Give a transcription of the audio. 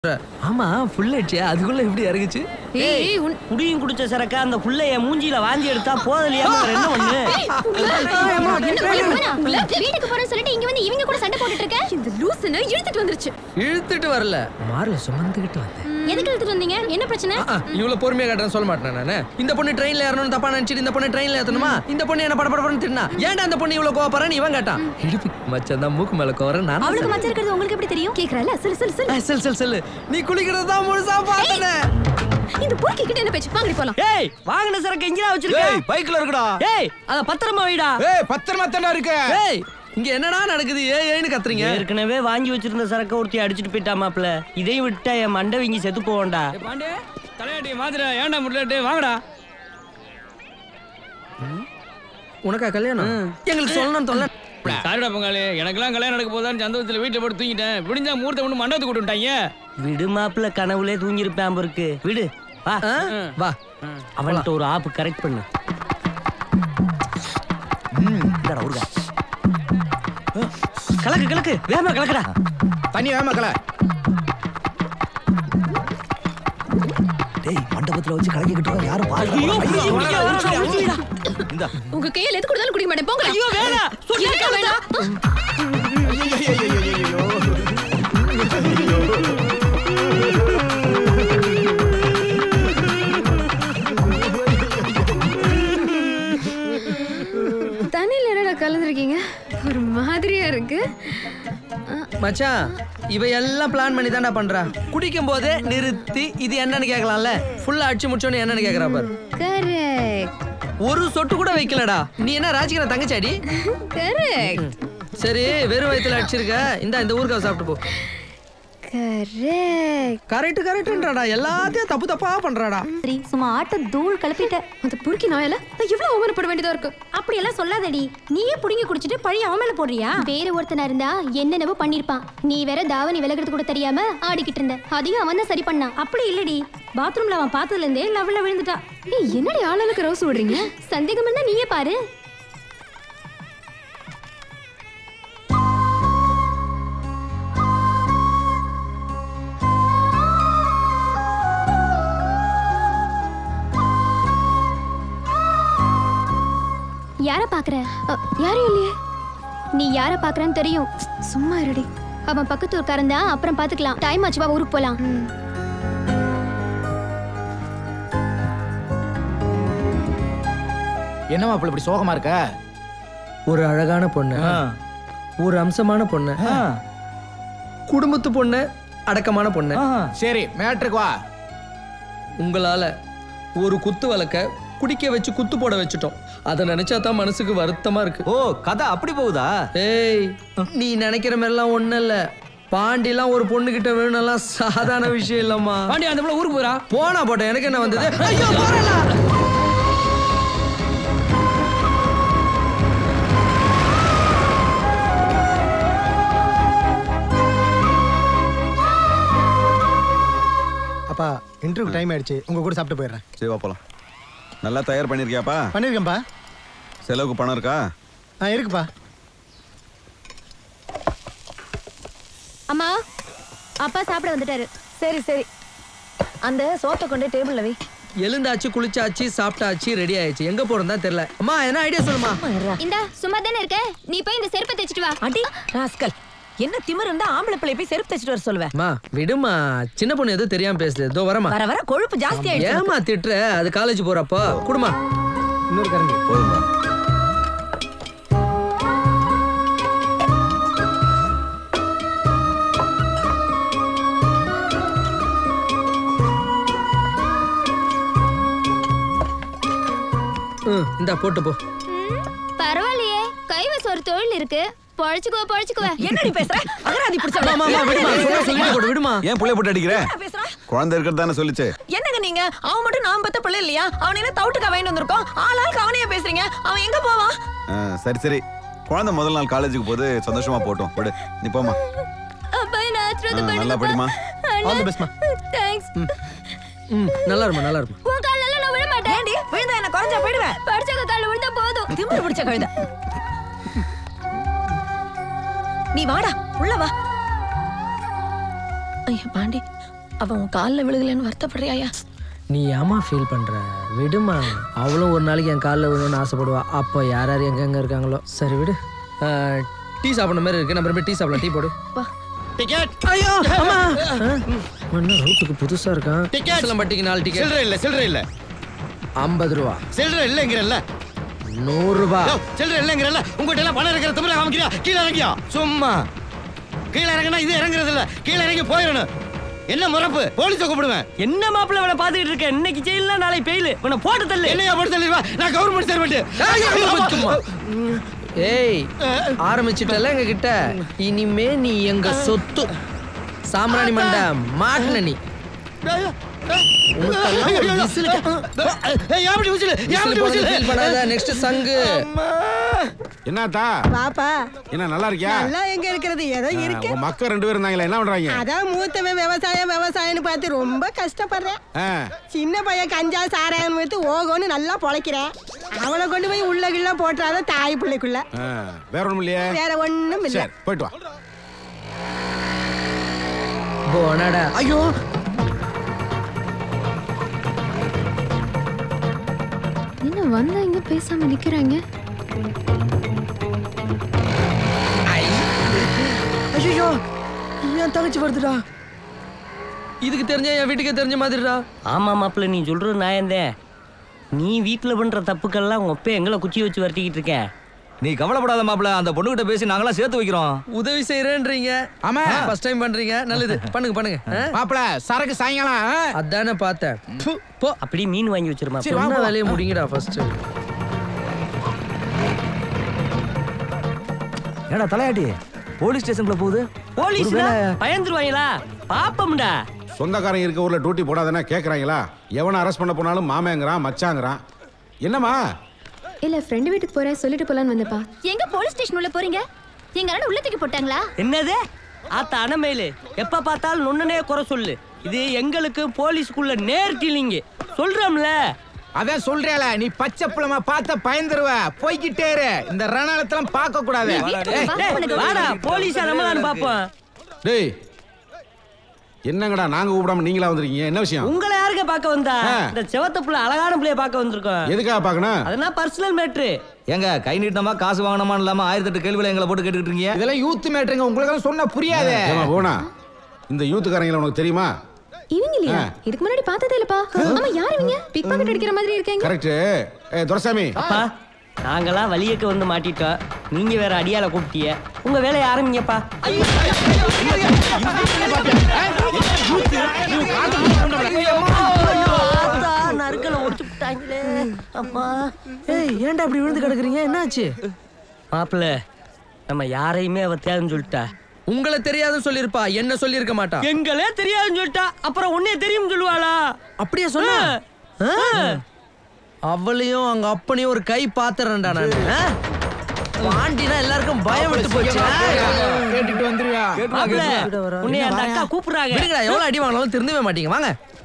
ஆமா ஃபுல் ஆயிடுச்சு. அதுக்குள்ள எப்படி இறங்குச்சு? ஏய் குடியும் குடிச்ச சரக்க அந்த புள்ளைய மூஞ்சில வாந்தி எடுத்தா போதலையா? என்ன பண்ணு? வீட்டுக்கு போறேன்னு சொல்லிட்டு இங்க வந்து இவங்க கூட சண்டை போட்டுட்டு இருக்க. இந்த லூசுன்னு இழுத்துட்டு வந்துருச்சு. இழுத்துட்டு வரல, மார்ல சுமந்துக்கிட்டு வந்தேன். எதுக்கு இழுத்துட்டு வந்தீங்க? என்ன பிரச்சனை? இவ்வளவு பொறுமையா காட்டுறேன்னு சொல்ல மாட்டேன் நானு. இந்த பொண்ணு ட்ரெயின்ல ஏறணும்னு தப்பா நினைச்சிட்டு இந்த பொண்ணு ட்ரெயின்ல ஏத்தணுமா? இந்த பொண்ணு என்ன படபடன்னு தின்னா. ஏன்டா அந்த பொண்ணு இவ்வளவு கோவப்படுறன்னு இவன் கேட்டான். இடுப்பு மச்சான் தான் மூக்கு மேல கோவற. நான் அவளுக்கு மச்சம் இருக்கிறது உங்களுக்கு எப்படி தெரியும்? கேக்குறல சொல்லு. நீ குளிக்கிறது தான் முழுசா பார்த்தனே. இந்த போக்கி கிட்ட என்ன பேச்சு? வாங்கடி போலாம். ஏய் வாங்குன சரக்கு எங்கடா வச்சிருக்க? ஏய் பைக்ல இருக்குடா. ஏய் அத பத்திரமா வைடா. ஏய் பத்திரமா தான இருக்கு. ஏய் இங்க என்னடா நடக்குது? ஏன்னு கத்துறீங்க? ஏற்கனவே வாங்கி வச்சிருந்த சரக்க ஒருத்தி அடிச்சிட்டு போயிட்டா மாப்ள. இதையும் விட்டா என் மண்டை வீங்கி செத்து போவோம்டா. பாண்டே தலையாட்டி மாதிரி ஏன்டா முள்ளட்டு வாங்கடா. உனக்கா கல்யாணம்? எங்களுக்கு சொல்லணும் தொல்ல. சாரிடா பொங்காலே, எனக்கெல்லாம் கல்யாணம் நடக்க போதான்னு சந்தோஷத்துல வீட்டுல போட்டு தூங்கிட்டேன். விடிஞ்சா மூர்த்த ஒண்ணு மண்டபத்தை கூட்டு விட்டாங்க. விடு மாப்ள, கனவுலே தூங்கி இருப்பேன் இருக்கு. விடு வா வா. அவன்கிட்ட ஒரு ஆப்பு கரெக்ட் பண்ணு. கலக்கு வேகமா கலக்குடா. தண்ணி வேகமா கல. டேய் மண்டபத்துல வச்சு கலக்கிட்டு யாரும் உங்க கையில எது கொடுத்தாலும் குடிக்க மாட்டேன். போங்க. ஐயோ வேணாம். சொல்லிருக்க வேணாம். தண்ணில என்னடா கலந்துருக்கீங்க? ஒரு மாதிரியா இருக்கு. மச்சான் இவ எல்லாம் பிளான் பண்ணி தான்டா பண்றா. குடிக்கும் போதே நிறுத்தி இது என்னன்னு கேட்கலாம்ல. ஃபுல்லா அடிச்சு முடிச்சோன்னு என்னன்னு கேக்குறா பாரு. கரெக்ட். ஒரு சொட்டு கூட வைக்கலடா. நீ என்ன ராஜிக்கிற தங்கச்சாடி? கரெக்ட். சரி வெறும் வயித்துல அடிச்சிருக்க. இந்த ஊருக்காவை சாப்பிட்டு போ. கரெக்ட்ன்றடா. எல்லாத்தையும் தப்பு தப்பா பண்றாடா. சரி சும்மா ஆட்ட தூள் கலப்பிட்ட. அந்த புருக்கி நாயல நான் எவ்வளவு அவமானப்பட வேண்டியதா இருக்கு. அப்படி எல்லாம் சொல்லாதடி. நீயே புடிங்கி குடிச்சிட்டு பழைய அவன் மேல போடுறியா? வேற ஒருத்தனா இருந்தா என்னென்னவோ பண்ணிருப்பான். நீ வேற தாவணி விலகிறது கூட தெரியாம ஆடிக்கிட்டு இருந்த. அதையும் அவன் தான் சரி பண்ணான். அப்படி இல்லடி, பாத்ரூம்ல அவன் பார்த்ததுல இருந்தே லவ்ல விழுந்துட்டா. ஏய் என்னடி ஆளுக்கு ரோஸ் விடுறீங்க? சந்தேகம் இருந்தா நீயே பாரு. யார பாக்குற? யாரும் இல்லையே. நீ யார பாக்குறன்னு தெரியும். சும்மா இருடி. அவன் பக்கத்து ஊர்க்காரன் தான். அப்புறம் பாத்துக்கலாம். டைம் ஆச்சு, வா ஊருக்கு போலாம். என்னமா இப்படி சோகமா இருக்க? ஒரு அழகான பொண்ணு, ஒரு அம்சமான பொண்ணு, குடும்பத்து பொண்ணு, அடக்கமான பொண்ணு. சரி மேட்ருக்கு வா. உங்களால ஒரு குத்து வழக்க குடிக்க வச்சு குத்து போட வச்சுட்டோம். அதை நினைச்சா தான் மனசுக்கு வருத்தமா இருக்கு. ஓ கதை அப்படி போகுதா? ஏய் நீ நினைக்கிற மாதிரிலாம் ஒண்ணும் இல்ல. பாண்டிலாம் ஒரு பொண்ணு கிட்ட வேணும்லாம் சாதாரண விஷயம் இல்லம்மா. பாண்டி அந்த புள்ள ஊருக்கு போறா. போனா போட்டேன், எனக்கு என்ன வந்தது? ஐயோ போறேனா. அப்பா இன்டர்வியூ டைம் ஆயிடுச்சு. உங்க கூட சாப்பிட்டு போயிடுறேன். சரி வா போலாம். நல்லா தயார் பண்ணிருக்கியாப்பா? பண்ணிருக்கேன்ப்பா. செலவுக்கு பணம் இருக்கா? இருக்குப்பா. அம்மா அப்பா சாப்பிட வந்துட்டாரு. சரி அந்த சோத்தை கொண்டு டேபிள்ல வை. எழுந்தாச்சு, குளிச்சாச்சு, சாப்பிட்டாச்சு, ரெடி ஆயிடுச்சு. எங்க போறதா தெரியல. அம்மா என்ன ஐடியா சொல்லுமா? இந்தா சும்மா தானே இருக்க, நீ போய் இந்த செருப்பை தைச்சிட்டு வா. அடி ராஸ்கல், என்ன திமிரு இருந்தா ஆம்பளை பிள்ளை போய் செருப்பு தைச்சிட்டு வர சொல்லுவேன். அம்மா விடுமா, சின்ன பொண்ணு எதுவும் தெரியாம பேசுது. இதோ வரமா. வர கொழுப்பு ஜாஸ்தி ஆயிடுச்சு. ஏமா திட்டுற? அது காலேஜ் போறப்போ குடுமா. இன்னொரு கரண்டி போதுமா? இந்தா போட்டு போ. பரவாயில்லையே, கைவச ஒரு தொழில் இருக்கு. பொழைச்சுக்குவ. என்னடி பேசுற? அகராதி பிடிச்சவள. அம்மா விடுமா, சொல்லிட்டு போடு விடுமா. ஏன் புள்ளைய போட்டு அடிக்கிற? பேசுற? குழந்தை இருக்கிறதானே சொல்லிச்சு. என்னங்க நீங்க? அவன் மட்டும் நான் பெத்த பிள்ளை இல்லையா? அவன் என்ன தவுட்டுக்கா வாங்கிட்டு வந்திருக்கோம். ஆளாளுக்கு அவனையே பேசுறீங்க. அவன் எங்க போவான்? சரி குழந்தை முதல் நாள் காலேஜுக்கு போது சந்தோஷமா போட்டோம். விடு நீ போமா. அப்பா நான் ஆத்ரது பண்ணு. நல்லா படிமா. ஆல் தி பெஸ்ட் மா. தேங்க்ஸ். நல்லா இருமா. உன் கால்ல நான் விழ மாட்டேன். ஏண்டி விழுந்தா என்ன குறைஞ்சா போயிடுவேன்? படிச்சவங்க கால்ல விழுந்தா போதும். திமிரு பிடிச்ச கழுதை. நீ வாடா உள்ள வா. ஐயா பாண்டி அவன் உன் காலில் விழுகலன்னு வருத்தப்படுறியாயா? நீ ஏமா ஃபீல் பண்ற? விடுமா, அவளும் ஒரு நாளைக்கு என் காலில் விழணும்னு ஆசைப்படுவா. அப்போ யார் யார் எங்கெங்க இருக்காங்களோ. சரி விடு. டீ சாப்பிட்ற மாதிரி இருக்கு, நம்ம போய் டீ சாப்பிடலாம். டீ போடு. டிக்கெட். ஐயோ அம்மா, என்ன ரூட்டுக்கு புதுசா இருக்கான். சிலம்பட்டிக்கு 4 டிக்கெட். சில்லறை இல்ல 50 ரூபா. சில்லறை இல்லங்கிறல்ல. 100 ரூபா. சில்லறை இல்லங்கிறல்ல. உங்ககிட்ட எல்லாம் பணம் இருக்கிற தமிழ் காமிக்கிறியா? கீழே இறங்கியா? சும்மா கீழே இறங்கினா இது இறங்குறது இல்ல, கீழே இறங்கி போயிடணும். என்ன முறப்பு? போலீஸை கூப்பிடுவேன். என்ன மாப்பிள்ள இவனை பாத்துக்கிட்டு இருக்க? இன்னைக்கு ஜெயில நாளைக்கு பெயில். இவனை போட்டு தள்ளு. என்னையா போட்டு தள்ளிடுவா? நான் கவர்மெண்ட் சர்வெண்ட். ஏய், ஆரம்பிச்சிட்டல எங்க கிட்ட. இனிமே நீ எங்க சொத்து. சாம்ராணி மண்டை மாட்டின நீ. நெக்ஸ்ட் சங்கு. என்னத்தா பாப்பா என்ன நல்லா இருக்கியா? நல்லா எங்க இருக்கிறது, ஏதோ இருக்கு. உங்க மக்கள் 2 பேரும் இருந்தாங்களே, என்ன பண்றாங்க? அதான் மூத்தவன் விவசாயம்னு பார்த்து ரொம்ப கஷ்டப்படுறேன். சின்ன பையன் கஞ்சா சாராயம் வைத்து ஓகோன்னு நல்லா பொழைக்கிறேன். அவளை கொண்டு போய் உள்ள கிள்ள போட்டுறாத தாய் பிள்ளைக்குள்ள. வேற ஒண்ணும் இல்லையே? வேற ஒண்ணும் இல்ல. போயிட்டு வா. போனடா. ஐயோ, என்ன வந்தா இங்க பேசாம நிக்கிறாங்க? ஐயோ, என் தங்கச்சி வருதுடா. இதுக்கு தெரிஞ்ச என் வீட்டுக்கே தெரிஞ்ச மாதிரிடா. ஆமா மாப்பிள்ள, நீ சொல்றது நியாயம்தான். நீ வீட்டுல பண்ற தப்புக்கெல்லாம் உங்க அப்பா எங்களை குச்சி வச்சு வரட்டிக்கிட்டு இருக்கேன். நீ கவலைப்படாத மாப்பிள்ள, அந்த பொண்ணுகிட்ட பேசி நாங்களாம் சேர்த்து வைக்கிறோம். உதவி செய்யறேன்றீங்க. ஆமா, ஃபர்ஸ்ட் டைம் பண்றீங்க. நல்லது, பண்ணுங்க. மாப்பிள்ள சரக்கு சாயங்காலம். அதானே பார்த்தேன். போ. அப்படியே மீன் வாங்கி வச்சிருமா. என்ன வேலையை முடிங்கடா ஃபர்ஸ்ட். ஏடா தலையாட்டி போலீஸ் ஸ்டேஷன்ல போகுது. போலீஸ் பயந்துருவாங்களா? பாப்பம்டா. சொந்தக்காரங்க இருக்க ஊர்ல டியூட்டி போடாதானே கேக்குறாங்களா? எவனை அரெஸ்ட் பண்ண போனாலும் மாமேங்கிறான் மச்சாங்கிறான். என்னம்மா? இல்ல ஃப்ரெண்ட் வீட்டுக்கு போறேன், சொல்லிட்டு போலான்னு வந்தப்பா. எங்க போலீஸ் ஸ்டேஷன் உள்ள போறீங்க? எங்க அண்ணன் உள்ள தூக்கி போட்டாங்களா? என்னது? ஆத்த அனமேலு எப்ப பார்த்தாலும் நொன்னனே குறை சொல்லு. இது எங்களுக்கு போலீஸ்க்குள்ள நேர்ட்டிலிங்க சொல்றோம்ல. அதான் சொல்றேல, நீ பச்சை புலமா பார்த்த பயந்துருவ. போய்கிட்டே இரு. இந்த ரணாலத்தெல்லாம் பார்க்க கூடாது. வாடா, போலீஸா நம்மளான்னு பாப்போம். டேய், என்னங்கடா நாங்க கூப்பிடாம நீங்களா வந்திருக்கீங்க? என்ன விஷயம்? உங்களை யாருக்க பார்க்க வந்தா? இந்த செவத்த புள்ள அழகான பிள்ளைய பார்க்க வந்திருக்கோம். எதுக்காக பார்க்கணும்? அதெல்லாம் பர்சனல் மேட்ரு. எங்க கை நீட்டமா காசு வாங்கணுமா இல்லாம 1008 கேள்விகளை எங்களை போட்டு கேட்டுக்கிட்டு இருக்கீங்க. இதெல்லாம் யூத் மேட்டருங்க, உங்களுக்கு சொன்னா புரியாது. போனா இந்த யூத்துக்காரங்களை உனக்கு தெரியுமா? இவங்க இல்லையா? இதுக்கு முன்னாடி பார்த்ததே இல்லப்பா. ஆமா, யார் இவங்க? பிக் பாக்கெட் அடிக்கிற மாதிரி இருக்கீங்க. கரெக்ட். துரைசாமி, அப்பா நாங்களாம் வலியக்க வந்து மாட்டிட்டோம். நீங்க வேற அடியால கூப்பிட்டீங்க. உங்க வேலையை ஆரம்பிங்கப்பா. நறுக்கல ஒடிச்சு விட்டாங்களே அம்மா. ஏய், ஏன்டா அப்படி விழுந்து கிடக்குறீங்க? என்னாச்சு? மாப்பிள்ள, நம்ம யாரையுமே அவ தேவைன்னு சொல்லிட்டா. உங்களை தெரியாதுன்னு சொல்லிருப்பா, என்ன சொல்லிருக்க மாட்டா. எங்களே தெரியாதுன்னு சொல்லிட்டா, அப்புறம் உன்னைய தெரியும் சொல்லுவாளா? அப்படியே சொன்னா? அவளையும் அவங்க அப்பனையும் ஒரு கை பாத்துறேன்டா நான். பாண்டினா எல்லாருக்கும் பயம் விட்டு போச்சு. கேட்டுட்டு வந்துருவியா? உன்னை அந்த அக்கா கூப்பிடுறாங்க. எவ்வளவு அடி வாங்கினாலும் திருந்தவே மாட்டீங்க. வாங்க.